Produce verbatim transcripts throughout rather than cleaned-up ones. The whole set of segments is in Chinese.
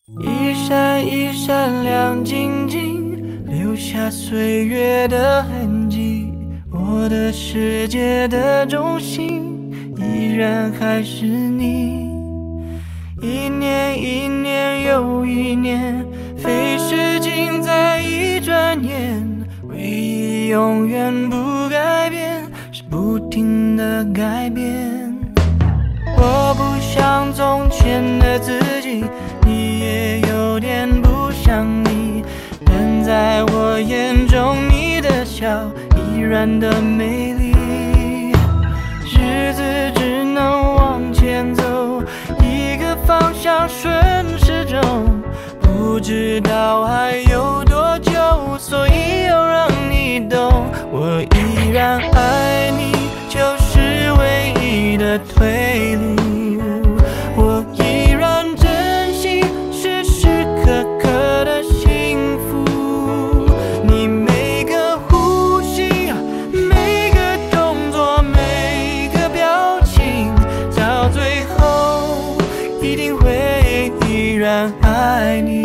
一闪一闪亮晶晶，留下岁月的痕迹。我的世界的中心依然还是你。一年一年又一年，飞逝尽在一转眼。唯一永远不改变，是不停的改变。我不像从前的自己，你也有点不像你，但在我眼中你的笑依然的美丽。日子只能往前走，一个方向顺时钟，不知道还有多久，所以要让你懂，我依然爱你，就是唯一的推理。我依然珍惜时时刻刻的幸福，你每个呼吸，每个动作，每个表情，到最后一定会依然爱你。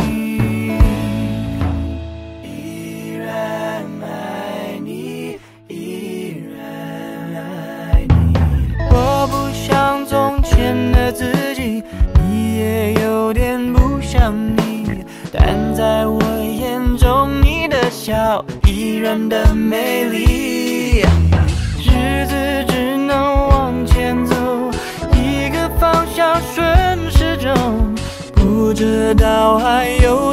自己，你也有点不像你，但在我眼中你的笑依然的美丽。日子只能往前走，一个方向顺时钟，不知道还有